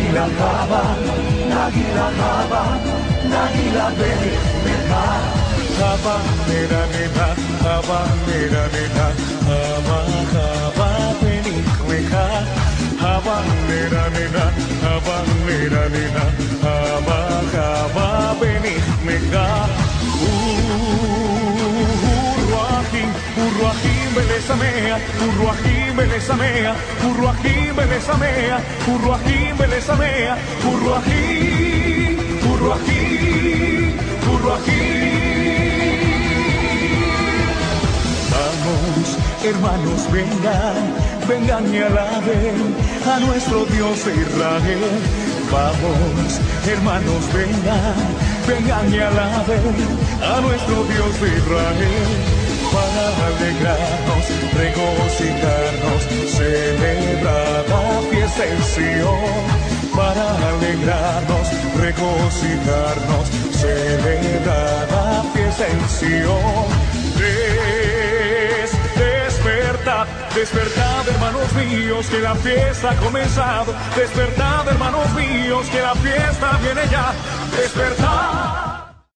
Nagila Haba, Nagila Haba, Nagila Beni Meka. Haba mera nena, Haba mera nena, Haba Haba Beni Meka. Haba mera nena, Haba mera nena, Haba Haba Beni Meka. Urruahim belesamea, Urruahim belesamea, Urruahim belesamea, Urruahim belesamea, Urruahim, Urruahim, Urruahim. Vamos, hermanos, vengan, vengan y alaben a nuestro Dios de Israel. Vamos, hermanos, vengan, vengan y alaben a nuestro Dios de Israel. Para alegrarnos, regocijarnos, celebrar la fiesta en Sion. Para alegrarnos, regocijarnos, celebrar la fiesta en Sion. Despertad, despertad, hermanos míos, que la fiesta ha comenzado. Despertad, hermanos míos, que la fiesta viene ya. Despertad.